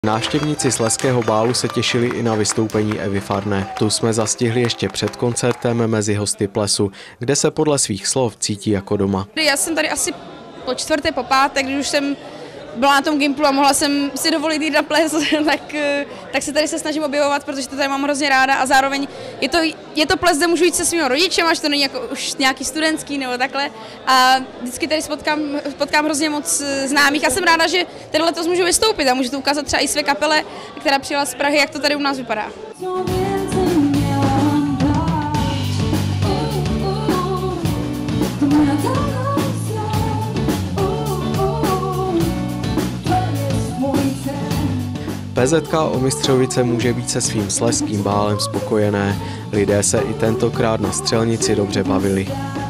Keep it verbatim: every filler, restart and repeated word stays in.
Návštěvníci Slezského bálu se těšili i na vystoupení Evy Farné. Tu jsme zastihli ještě před koncertem mezi hosty plesu, kde se podle svých slov cítí jako doma. Já jsem tady asi po čtvrté, po páté, když už jsem byla na tom Gimplu a mohla jsem si dovolit jít na ples, tak, tak se tady se snažím objevovat, protože to tady mám hrozně ráda a zároveň je to, je to ples, kde můžu jít se svými rodičem, až to není jako už nějaký studentský nebo takhle. A vždycky tady spotkám, potkám hrozně moc známých a jsem ráda, že tady letos můžu vystoupit a můžu to ukázat třeba i své kapele, která přijela z Prahy, jak to tady u nás vypadá. P Z K Omystřovice může být se svým slezským bálem spokojené. Lidé se i tentokrát na střelnici dobře bavili.